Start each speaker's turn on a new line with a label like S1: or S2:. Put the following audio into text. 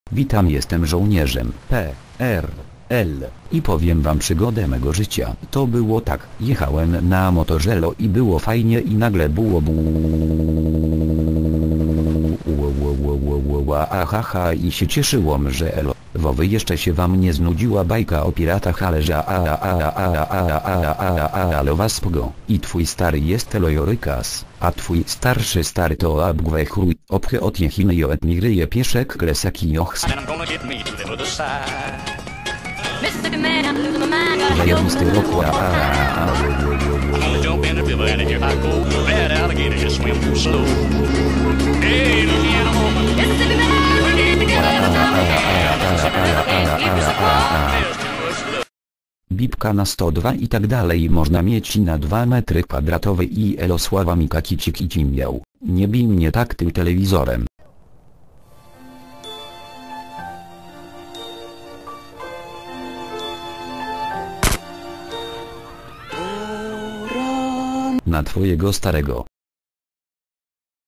S1: Witam, jestem żołnierzem PRL i powiem wam przygodę mego życia. To było tak, jechałem na motorze i było fajnie i nagle było ahaha i się cieszyłam, że elo. Wowy jeszcze się wam nie znudziła bajka o piratach, ale że ale was pogo. I twój stary jest Elojorykas, a twój starszy stary to abgwechruj, obchy od jechiny i etmigryje pieszek klesaki jochs. Zajebisty roku Bibka na 102 i tak dalej można mieć na 2 metry kwadratowe i Elosława Mika kicik i ci miał. Nie bij mnie tak tym telewizorem. Na twojego starego.